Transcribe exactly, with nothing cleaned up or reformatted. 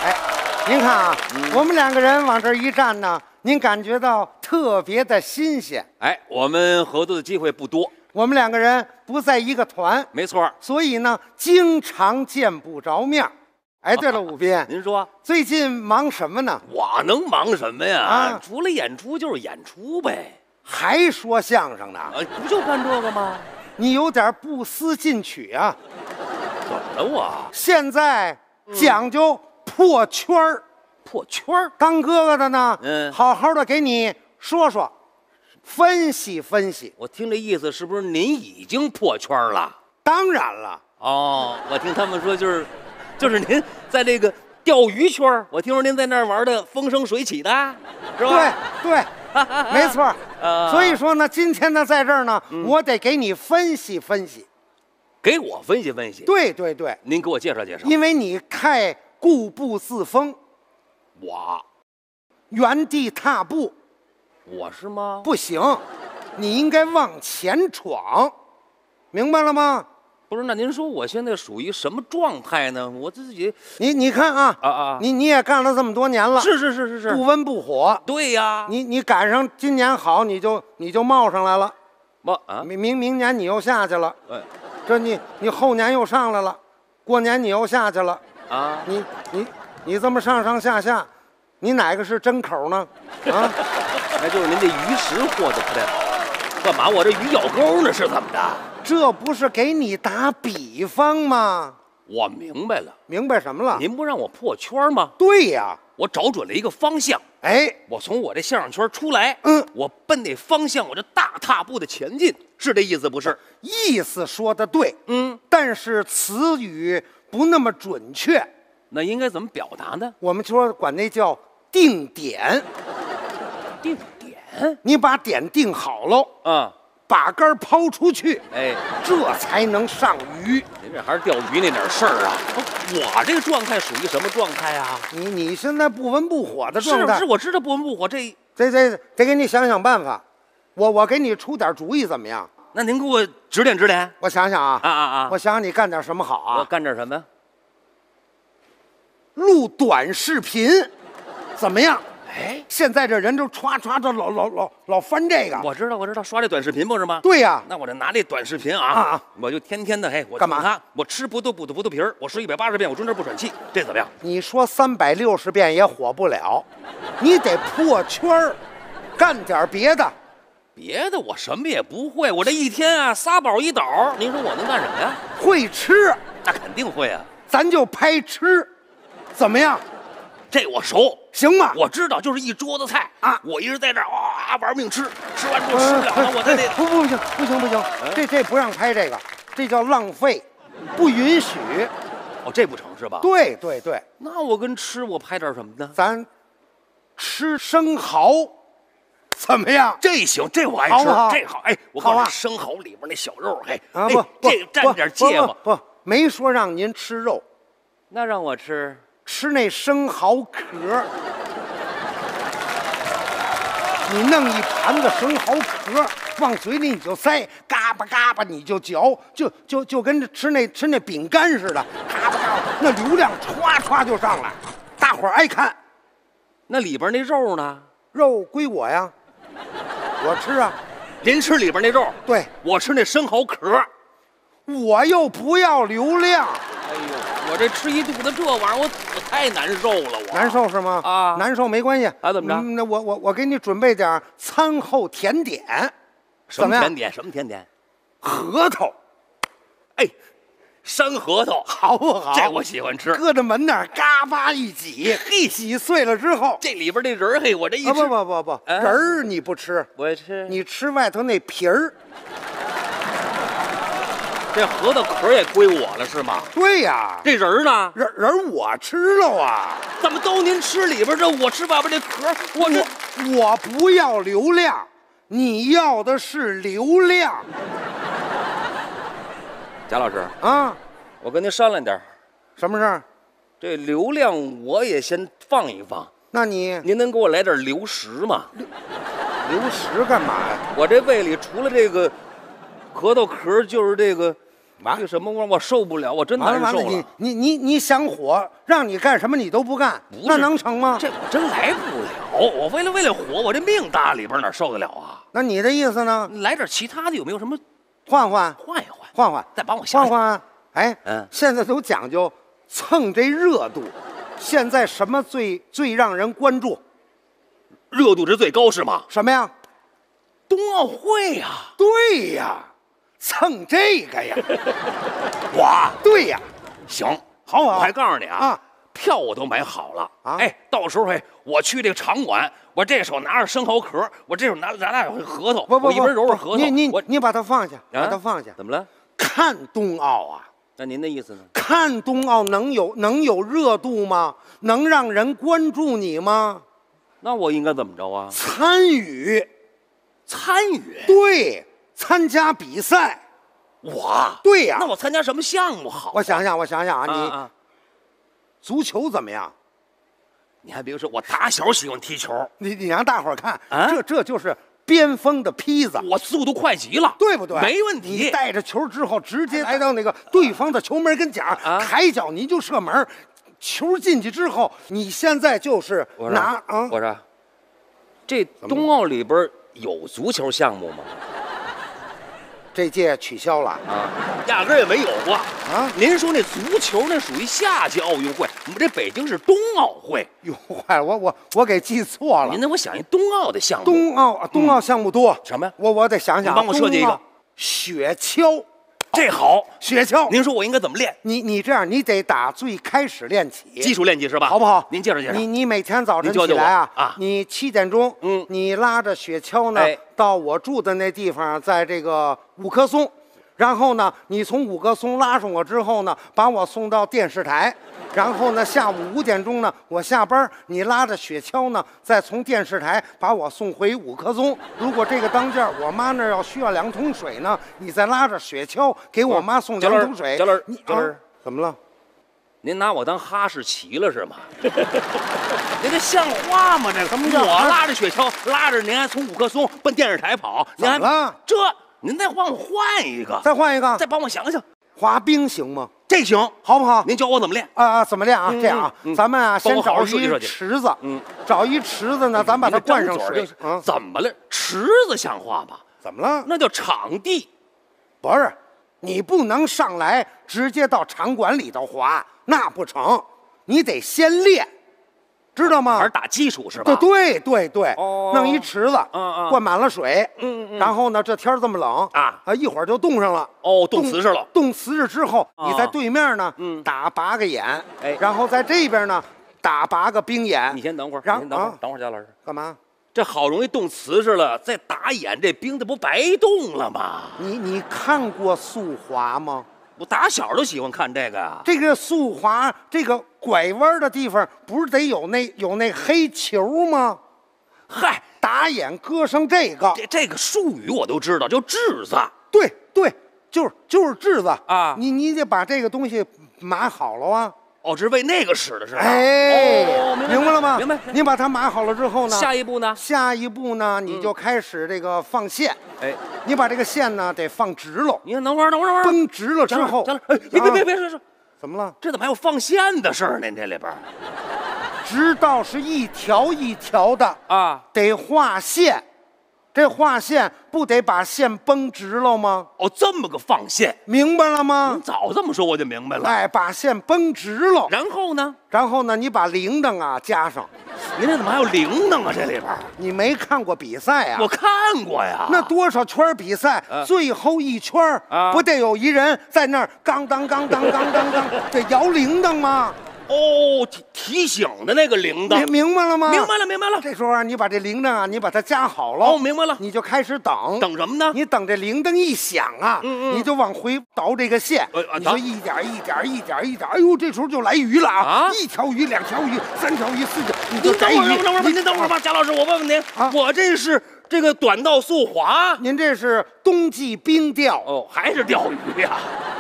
哎，您看啊，嗯、我们两个人往这一站呢，您感觉到特别的新鲜。 哎，我们合作的机会不多， 我们两个人不在一个团， 没错， 所以呢，经常见不着面。哎，对了，武斌， 您说最近忙什么呢？ 我能忙什么呀？ 啊， 除了演出就是演出呗。 还说相声呢？ 呃，不就干这个吗？ 你有点不思进取啊！ 怎么了我？ 现在讲究破圈儿、嗯， 破圈儿。 当哥哥的呢， 嗯， 好好的给你说说，分析分析。 我听这意思是不是您已经破圈了？ 当然了。 哦，我听他们说就是。就是您在这个钓鱼圈，我听说您在那儿玩的风生水起的，是吧？ 对对，没错。呃，所以说呢，今天呢，在这儿呢，嗯、我得给你分析分析， 给我分析分析。 对对对， 您给我介绍介绍。 因为你太固步自封， 我原地踏步， 我是吗？ 不行，你应该往前闯，明白了吗？ 不是，那您说我现在属于什么状态呢？我自己， 你你看啊啊啊！ 你你也干了这么多年了， 是是是是是， 不温不火。 对呀， 你你赶上今年好，你就你就冒上来了。 冒啊， 明明明年你又下去了。 哎， 这你你后年又上来了，过年你又下去了啊！ 你你你这么上上下下，你哪个是真口呢？啊， 那就是您这鱼食活的不太好。干嘛？我这鱼咬钩呢？是怎么的？ 这不是给你打比方吗？ 我明白了， 明白什么了？ 您不让我破圈吗？ 对呀， 我找准了一个方向。 哎， 我从我这相声圈出来， 嗯， 我奔那方向，我就大踏步的前进，是这意思不是？ 意思说的对， 嗯， 但是词语不那么准确。 那应该怎么表达呢？ 我们说管那叫定点。 定点？ 你把点定好喽， 啊。 把杆抛出去， 哎， 这才能上鱼。 您这还是钓鱼那点事儿啊！我这个状态属于什么状态啊？ 你你现在不温不火的状态， 是是，我知道不温不火，这这这得给你想想办法。我我给你出点主意怎么样？ 那您给我指点指点。 我想想啊啊啊啊！ 我想想你干点什么好啊？ 我干点什么？ 录短视频，怎么样？ 哎， 现在这人都歘歘的老老老老翻这个， 我知道我知道，刷这短视频不是吗？ 对呀， 那我就拿这短视频啊啊， 我就天天的嘿，我干嘛？ 我吃葡萄葡萄葡萄皮儿，我说一百八十遍，我中间不喘气，这怎么样？ 你说三百六十遍也火不了，你得破圈儿，干点别的。 别的我什么也不会，我这一天啊仨宝一倒，您说我能干什么呀？ 会吃， 那肯定会啊， 咱就拍吃，怎么样？ 这我熟， 行吗？ 我知道，就是一桌子菜啊， 我一直在这儿哇玩命吃，吃完之后吃不了了，我再得不不行不行不行，这这不让拍这个，这叫浪费，不允许。 哦，这不成是吧？ 对对对， 那我跟吃我拍点什么呢？ 咱吃生蚝，怎么样？ 这行，这我爱吃，这好。哎，我告诉你，生蚝里边那小肉，哎啊不， 这个蘸点芥末， 不没说让您吃肉， 那让我吃。 吃那生蚝壳，你弄一盘子生蚝壳往嘴里你就塞，嘎巴嘎巴你就嚼，就就就跟吃那吃那饼干似的，嘎巴嘎巴，那流量歘歘就上来，大伙儿爱看。 那里边那肉呢？ 肉归我呀，我吃啊。 您吃里边那肉， 对， 我吃那生蚝壳， 我又不要流量。 哎呦，我这吃一肚子这玩意儿，我我太难受了，我难受是吗？ 啊， 难受没关系。 啊，怎么着？ 嗯、那我我我给你准备点餐后甜点。 什么甜点？什么甜点？ 核桃。 哎，山核桃好不好？ 这我喜欢吃。 搁在门那儿，嘎巴一挤，嘿，挤碎了之后， 这里边这仁儿，嘿，我这一吃， 啊、不不不不，啊、仁儿你不吃， 我吃， 你吃外头那皮儿。 这核桃壳也归我了是吗？ 对呀。 这仁儿呢？ 仁仁我吃了啊。 怎么都您吃里边这，我吃外边这壳？我这我我不要流量，你要的是流量。 贾老师啊， 我跟您商量点。 什么事儿？ 这流量我也先放一放。 那你您能给我来点流食吗？ 流流食干嘛呀？ 我这胃里除了这个核桃壳，就是这个完这个什么味儿我受不了，我真完了完了， 难受了。 你你你你想火，让你干什么你都不干， 不是那能成吗？ 这我真来不了，我为了为了火，我这命搭里边哪受得了啊？ 那你的意思呢？ 来点其他的，有没有什么换换换一换？ 换换， 再帮我想想。 换换。哎， 嗯现在都讲究蹭这热度，现在什么最最让人关注？ 热度值最高是吗？ 什么呀？ 冬奥会呀、 对呀，蹭这个呀。 哇， 对呀， 行， 好不好？ 我还告诉你啊， 啊票我都买好了啊哎，到时候哎，我去这个场馆，我这手拿着生蚝壳，我这手拿拿拿核桃， 不不不， 我一边揉着核桃， 你你我你把它放下，把啊它放下。 怎么了？ 看冬奥啊， 那您的意思呢？ 看冬奥能有能有热度吗？能让人关注你吗？ 那我应该怎么着啊？ 参与， 参与对，参加比赛， 我？ 对呀。 那我参加什么项目好？ 我想想，我想想啊，你啊啊， 足球怎么样？ 你还别说，我打小喜欢踢球， 你你让大伙儿看， 啊这这就是边锋的坯子， 我速度快极了， 对不对？ 没问你题。 带着球之后，直接来到那个对方的球门跟前儿， 啊抬脚你就射门，球进去之后，你现在就是我说拿啊， 我说，这冬奥里边有足球项目吗？ 这届取消了啊，压根儿也没有过啊！ 您说那足球那属于夏季奥运会，我们这北京是冬奥会。 哟，坏了，我我我给记错了您。那我想一冬奥的项目， 冬奥冬奥项目多， 什么呀？ 我我得想想啊， 你帮我设计一个冬奥雪橇， 这好。 雪橇。 您说我应该怎么练？ 你你这样，你得打最开始练起， 基础练习是吧？ 好不好？ 您介绍介绍。 你你每天早晨您教教我起来啊啊你七点钟， 嗯你拉着雪橇呢， 哎到我住的那地方，在这个五棵松，然后呢，你从五棵松拉上我之后呢，把我送到电视台，然后呢，下午五点钟呢，我下班，你拉着雪橇呢，再从电视台把我送回五棵松。如果这个当间儿我妈那儿要需要两桶水呢，你再拉着雪橇给我妈送焦老师两桶水。 焦老师你焦老师啊怎么了？ 您拿我当哈士奇了是吗？您这像话吗？这个什么叫我拉着雪橇，拉着您还从五棵松奔电视台跑，您还怎么了这？您再帮我换一个， 再换一个， 再帮我想想， 滑冰行吗？ 这行好不好？ 您教我怎么练？ 啊啊，怎么练啊？ 嗯这样啊， 嗯咱们啊， 帮我好先找一好设计设计池子， 嗯， 找一池子呢，咱把它灌上水您这张嘴儿。就啊， 怎么了？池子像话吗？ 怎么了？ 那叫场地。 不是，你不能上来直接到场馆里头滑，那不成，你得先练，知道吗？ 还是打基础是吧？ 对对对对， 哦弄一池子， 嗯嗯灌满了水， 嗯嗯然后呢，这天儿这么冷啊啊，一会儿就冻上了。 哦，冻瓷实了。 冻瓷实之后， 啊你在对面呢， 嗯打八个眼， 哎然后在这边呢打八个冰眼。 你先等会儿， 然你先等会儿啊， 等会儿，贾老师， 干嘛？ 这好容易冻瓷实了，再打眼，这冰这不白冻了吗？ 你你看过速滑吗？ 我打小就喜欢看这个呀。 这个速滑这个拐弯的地方，不是得有那有那黑球吗？ 嗨， 打眼搁上这个， 这这个术语我都知道，叫质子。 对对，就是就是质子啊你你得把这个东西码好了啊。 哦，这是为那个使的是吧？ 哎， 哦，明白明白了吗？ 明白。 你把它码好了之后呢？ 下一步呢？ 下一步呢，你就开始这个放线。 哎， 你把这个线呢得放直喽， 你看，等会儿，等会儿，等会儿。 绷直了之后， 贾老师，哎，别别别啊别说说， 怎么了？ 这怎么还有放线的事儿呢？这里边儿直到是一条一条的， 啊， 得画线。这画线不得把线绷直了吗？ 哦，这么个放线， 明白了吗您？早这么说我就明白了。 哎，把线绷直了， 然后呢？ 然后呢，你把铃铛啊加上。 您这怎么还有铃铛啊？这里边儿你没看过比赛啊？ 我看过呀。 那多少圈比赛， 啊最后一圈儿啊不得有一人在那儿刚当刚当刚当当，得摇铃铛吗？ 哦，提提醒的那个铃铛明，明白了吗？ 明白了，明白了。 这时候啊，你把这铃铛啊，你把它夹好了， 哦，明白了。 你就开始等。 等什么呢？ 你等这铃铛一响啊， 嗯嗯你就往回倒这个线。 呃啊你说一点一点一点一点，哎呦，这时候就来鱼了啊！ 啊一条鱼、两条鱼、三条鱼、四条，你就您等会儿， 逮鱼。 等会儿吧， 你您等会儿吧，贾老师，我问问您啊， 我这是这个短道速滑， 您这是冬季冰钓， 哦，还是钓鱼呀？